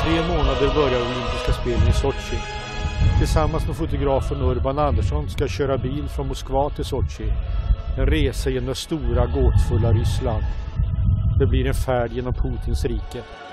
3 månader börjar olympiska spelen i Sochi. Tillsammans med fotografen Urban Andersson ska jag köra bil från Moskva till Sochi. En resa genom det stora gåtfulla Ryssland. Det blir en färd genom Putins rike.